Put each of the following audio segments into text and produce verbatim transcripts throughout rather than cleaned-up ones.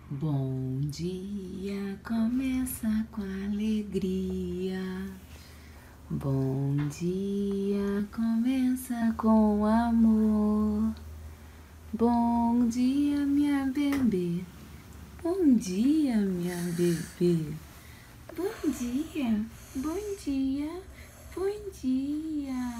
Bom dia começa com alegria. Bom dia começa com amor. Bom dia, minha bebê. Bom dia, minha bebê. Bom dia, bom dia, bom dia.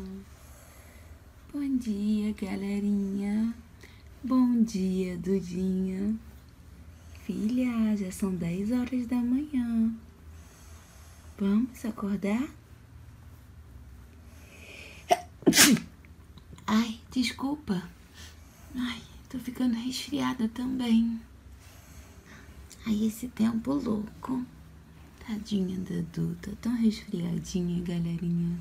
Bom dia, galerinha. Bom dia, Dudinha. Filha, já são dez horas da manhã. Vamos acordar? Ai, desculpa. Ai, tô ficando resfriada também. Ai, esse tempo louco. Tadinha da Duda, tá tão resfriadinha, galerinha.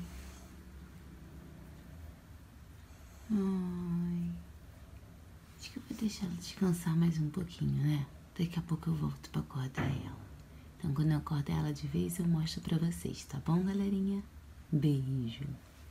Ai, acho que eu vou deixar ela descansar mais um pouquinho, né? Daqui a pouco eu volto pra acordar ela. Então, quando eu acordar ela de vez, eu mostro pra vocês, tá bom, galerinha? Beijo.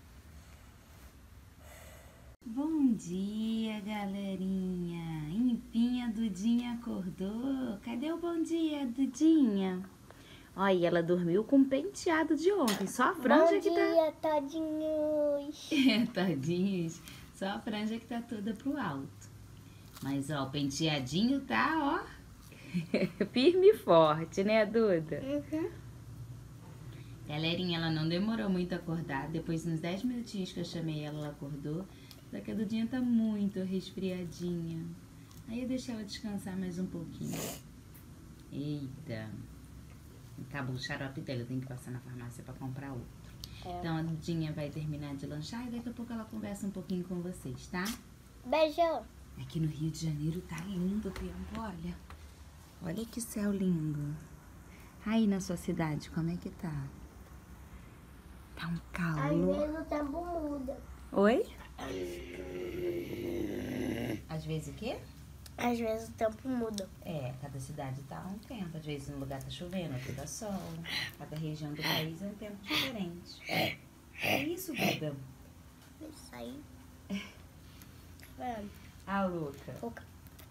Bom dia, galerinha. Enfim, a Dudinha acordou. Cadê o bom dia, Dudinha? Olha, ela dormiu com o penteado de ontem. Só a franja bom que dia, tá... tadinhos. É, tadinhos. Só a franja que tá toda pro alto. Mas, ó, o penteadinho tá, ó... firme e forte, né, Duda? Uhum. Galerinha, ela não demorou muito a acordar. Depois de uns dez minutinhos que eu chamei ela, ela acordou. Só que a Dudinha tá muito resfriadinha. Aí eu deixei ela descansar mais um pouquinho. Eita. Acabou o xarope dela, eu tenho que passar na farmácia pra comprar outro. É. Então a Dudinha vai terminar de lanchar e daqui a pouco ela conversa um pouquinho com vocês, tá? Beijo. Aqui no Rio de Janeiro tá lindo o tempo, olha. Olha que céu lindo. Aí na sua cidade, como é que tá? Tá um calor. Às vezes o tempo muda. Oi? Às vezes o quê? Às vezes o tempo muda. É, cada cidade tá um tempo. Às vezes um lugar tá chovendo, outro tá sol. Cada região do país é um tempo diferente. É isso, Duda? Isso aí. Ah, Luca. Luca.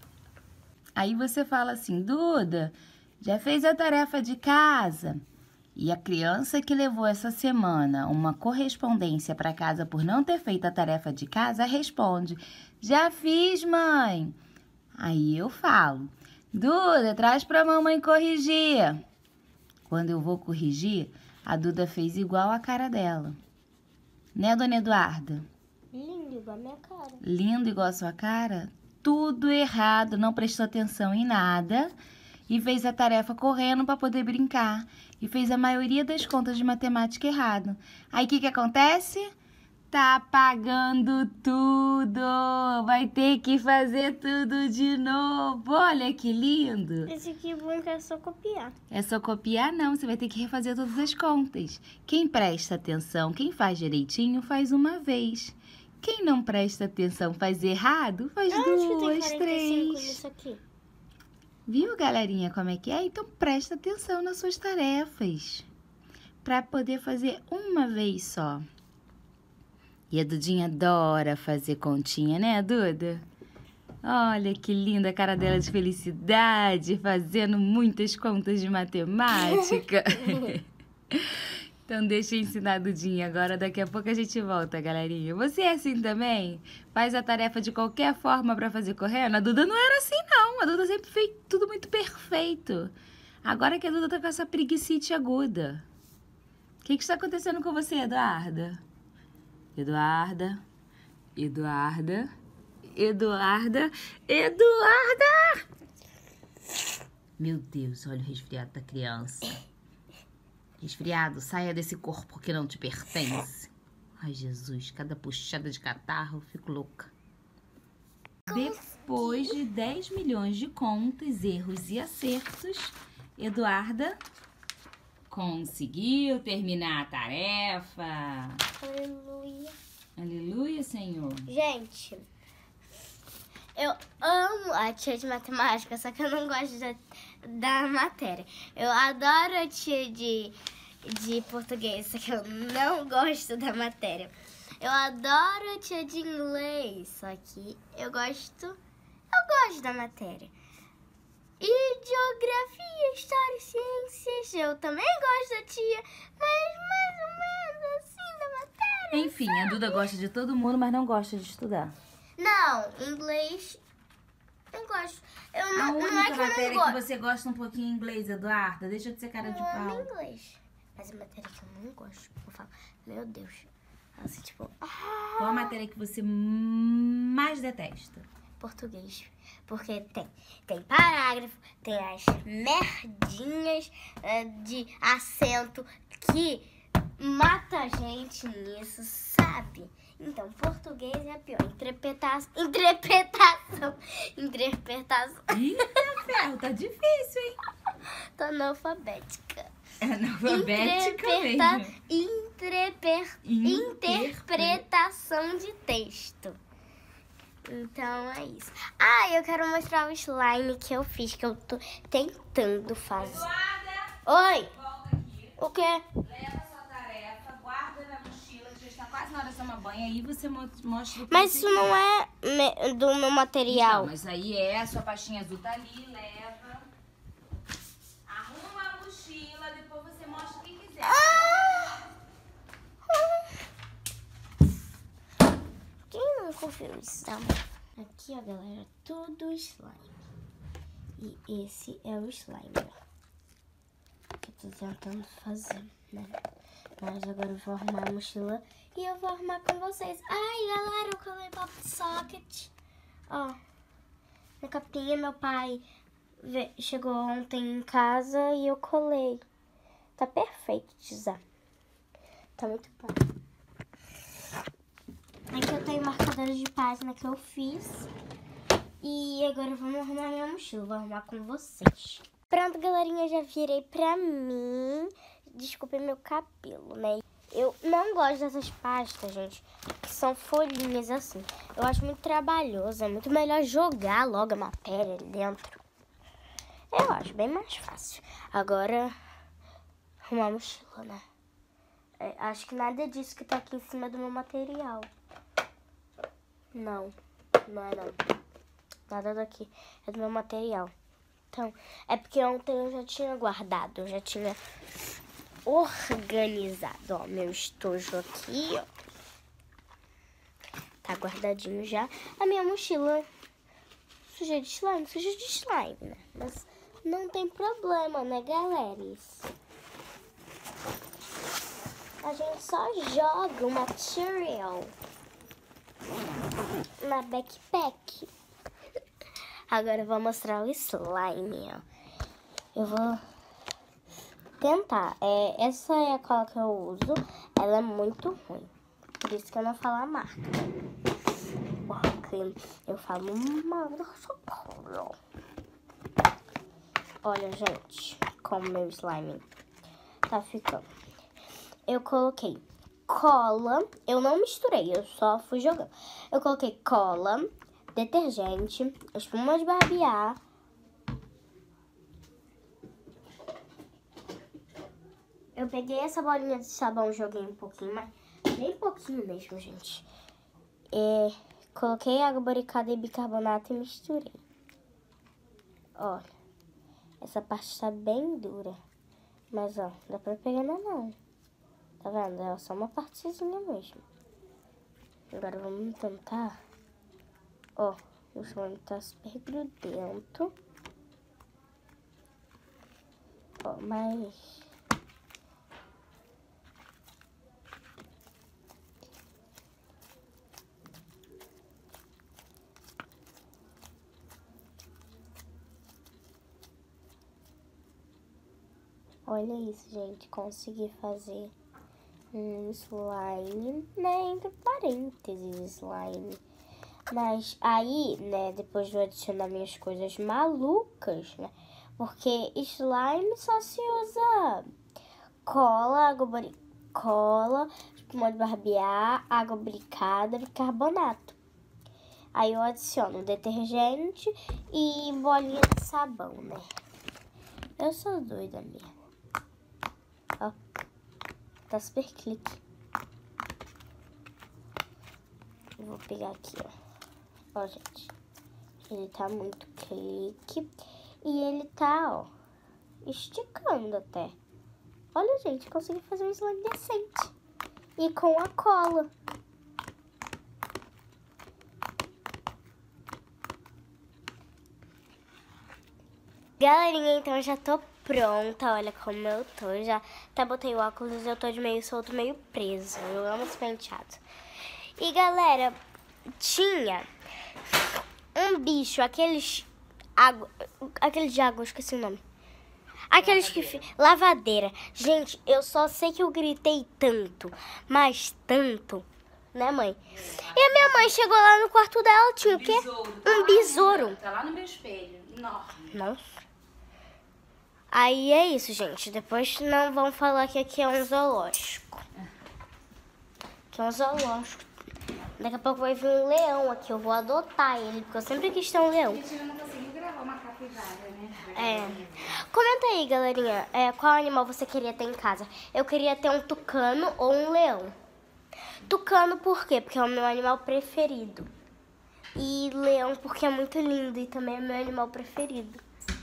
Aí você fala assim, Duda, já fez a tarefa de casa? E a criança que levou essa semana uma correspondência para casa por não ter feito a tarefa de casa, responde, já fiz, mãe. Aí eu falo, Duda, traz pra mamãe corrigir. Quando eu vou corrigir, a Duda fez igual a cara dela. Né, dona Eduarda? Lindo igual a minha cara. Lindo igual a sua cara? Tudo errado, não prestou atenção em nada e fez a tarefa correndo para poder brincar. E fez a maioria das contas de matemática errado. Aí o que que acontece? Tá apagando tudo, vai ter que fazer tudo de novo. Olha que lindo. Esse aqui bom que é só copiar. É só copiar não, você vai ter que refazer todas as contas. Quem presta atenção, quem faz direitinho, faz uma vez. Quem não presta atenção, faz errado, faz Eu duas, acho que tem quarenta e cinco três. nisso aqui. Viu, galerinha, como é que é? Então presta atenção nas suas tarefas, para poder fazer uma vez só. E a Dudinha adora fazer continha, né, Duda? Olha que linda a cara dela de felicidade, fazendo muitas contas de matemática. Então deixa eu ensinar a Dudinha agora, daqui a pouco a gente volta, galerinha. Você é assim também? Faz a tarefa de qualquer forma pra fazer correndo? A Duda não era assim, não. A Duda sempre fez tudo muito perfeito. Agora que a Duda tá com essa preguicite aguda. O que que está acontecendo com você, Eduarda? Eduarda, Eduarda, Eduarda, Eduarda! Meu Deus, olha o resfriado da criança. Resfriado, saia desse corpo que não te pertence. Ai, Jesus, cada puxada de catarro, eu fico louca. Depois de dez milhões de contas, erros e acertos, Eduarda conseguiu terminar a tarefa. Aleluia. Aleluia, Senhor. Gente, eu amo a tia de matemática, só que eu não gosto da, da matéria. Eu adoro a tia de, de português, só que eu não gosto da matéria. Eu adoro a tia de inglês, só que eu gosto, eu gosto da matéria. E geografia, história e ciências. Eu também gosto da tia, mas mais ou menos assim da matéria. Enfim, sabe? a Duda gosta de todo mundo, mas não gosta de estudar. Não, inglês eu gosto. Eu A não, única não é que eu matéria não que gosto. você gosta um pouquinho em inglês, Eduarda, deixa de ser cara de Eu amo pau. inglês. Mas a matéria que eu não gosto, eu falo, meu Deus. Assim, tipo, Qual a matéria que você mais detesta? português. Porque tem, tem parágrafo, tem as merdinhas eh, de acento que mata a gente nisso, sabe? Então, português é a pior. Interpretação. Interpretação. Interpretação. Eita, ferro, tá difícil, hein? Tô analfabética. É analfabética Interpreta- mesmo. interper- Interpre- Interpretação de texto. Então é isso. Ah, eu quero mostrar o slime que eu fiz, que eu tô tentando fazer. Eduarda, Oi! volta aqui. O quê? Leva sua tarefa, guarda na mochila, que já está quase na hora de tomar banho. Aí você mo- mostra o que Mas você isso quer. não é me- do meu material. Não, mas aí é, a sua pastinha azul tá ali, leva. Arruma a mochila, depois você mostra o que quiser. Quem nunca viu isso? Tá? Aqui, ó, galera, tudo slime. E esse é o slime, ó, que eu tô tentando fazer, né? Mas agora eu vou arrumar a mochila e eu vou arrumar com vocês. Ai, galera, eu colei pop socket. Ó, na capinha, meu pai ve- chegou ontem em casa e eu colei. Tá perfeito de usar. Tá muito bom. Aqui eu tenho marcadores de página que eu fiz. E agora vamos arrumar minha mochila. Vou arrumar com vocês. Pronto, galerinha, já virei pra mim. Desculpem meu cabelo, né? Eu não gosto dessas pastas, gente, que são folhinhas assim. Eu acho muito trabalhoso. É muito melhor jogar logo a matéria ali dentro. Eu acho bem mais fácil. Agora, arrumar a mochila, né? É, acho que nada disso que tá aqui em cima do meu material. Não, não é não. Nada daqui é do meu material. Então, é porque ontem eu já tinha guardado, eu já tinha organizado, ó, meu estojo aqui, ó. Tá guardadinho já. A minha mochila suja de slime, suja de slime, né? Mas não tem problema, né, galera? Isso. A gente só joga o material na backpack. Agora eu vou mostrar o slime, ó. Eu vou tentar. É, essa é a cola que eu uso. Ela é muito ruim. Por isso que eu não falo a marca. Porque eu falo uma... Olha, gente, como meu slime tá ficando. Eu coloquei cola. Eu não misturei, eu só fui jogando. Eu coloquei cola, detergente, espuma de barbear, eu peguei essa bolinha de sabão, joguei um pouquinho, mas bem pouquinho mesmo, gente. E coloquei água boricada e bicarbonato e misturei. Olha, essa parte tá bem dura, mas ó, dá pra pegar na mão. Tá vendo? É só uma partezinha mesmo. Agora vamos tentar. Ó, o slime tá super grudento. Ó, mas... Olha isso, gente. Consegui fazer um slime, né? Entre parênteses, slime. Mas aí, né, depois de eu adicionar minhas coisas malucas, né? Porque slime só se usa cola, água bori... cola, espuma de barbear, água bricada, bicarbonato. Aí eu adiciono detergente e bolinha de sabão, né? Eu sou doida mesmo. Ó, tá super clique. Eu vou pegar aqui, ó. Ó, gente, ele tá muito clique. E ele tá, ó, esticando até. Olha, gente, consegui fazer um slime decente. E com a cola. Galerinha, então eu já tô pronta. Olha como eu tô. Já até botei o óculos e eu tô de meio solto, meio preso. Eu amo esse penteado. E, galera, tinha um bicho, aqueles... Água, aqueles de água, eu esqueci o nome. Aqueles lavadeira. que... Lavadeira. Gente, eu só sei que eu gritei tanto, mas tanto, né, mãe? E a minha mãe chegou lá no quarto dela, tinha o quê? Um besouro. Tá lá no meu espelho, enorme. Nossa. Aí é isso, gente. Depois não vão falar que aqui é um zoológico. Aqui é um zoológico. Daqui a pouco vai vir um leão aqui. Eu vou adotar ele, porque eu sempre quis ter um leão. A gente não conseguiu gravar uma capivara, né? É. Comenta aí, galerinha, é, qual animal você queria ter em casa? Eu queria ter um tucano ou um leão. Tucano por quê? Porque é o meu animal preferido. E leão porque é muito lindo e também é meu animal preferido.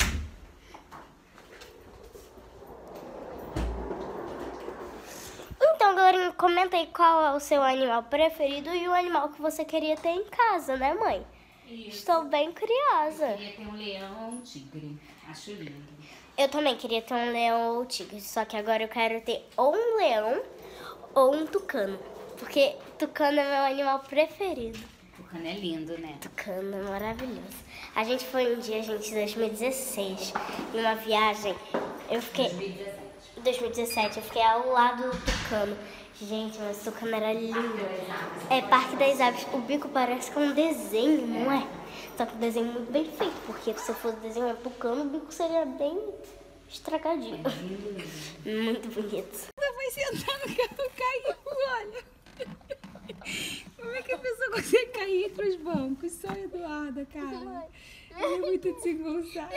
Então, galerinha, comenta aí qual é o seu animal preferido e o animal que você queria ter em casa, né, mãe? Isso. Estou bem curiosa. Eu queria ter um leão ou um tigre. Acho lindo. Eu também queria ter um leão ou um tigre, só que agora eu quero ter ou um leão ou um tucano. Porque tucano é meu animal preferido. Tucano é lindo, né? Tucano é maravilhoso. A gente foi um dia, gente, em dois mil e dezesseis, em uma viagem. Eu fiquei... dois mil e dezessete. dois mil e dezessete, eu fiquei ao lado do tucano. Gente, mas o tucano era lindo. É Parque das Aves. O bico parece que é um desenho, não é? Só que um desenho muito bem feito, porque se eu fosse desenhar tucano, o bico seria bem estragadinho. Muito bonito. Você vai sentar no carro, caiu, olha. Como é que a pessoa consegue cair entre os bancos? Só a Eduarda, cara. Ela é muito desengonçada.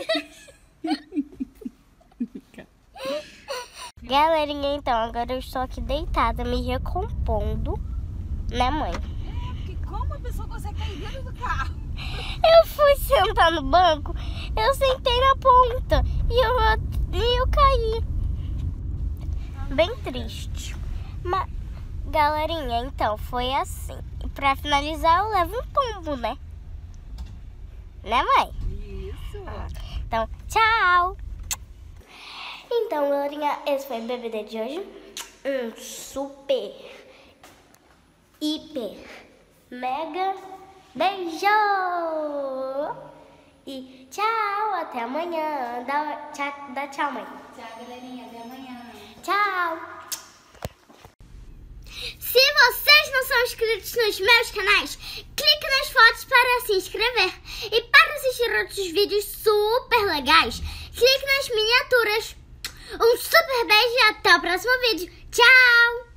Galerinha, então, agora eu estou aqui deitada, me recompondo, né, mãe? É, porque como a pessoa consegue cair dentro do carro? Eu fui sentar no banco, eu sentei na ponta e eu, e eu caí. Bem triste. Mas, galerinha, então, foi assim. E pra finalizar, eu levo um tombo, né? Né, mãe? Isso. Então, tchau! Então, galerinha, esse foi o B B D de hoje. Um super, hiper, mega beijo! E tchau, até amanhã. Dá tchau, dá tchau, mãe. Tchau, galerinha. Até amanhã. Tchau! Se vocês não são inscritos nos meus canais, clique nas fotos para se inscrever. E para assistir outros vídeos super legais, clique nas miniaturas. Um super beijo e até o próximo vídeo. Tchau!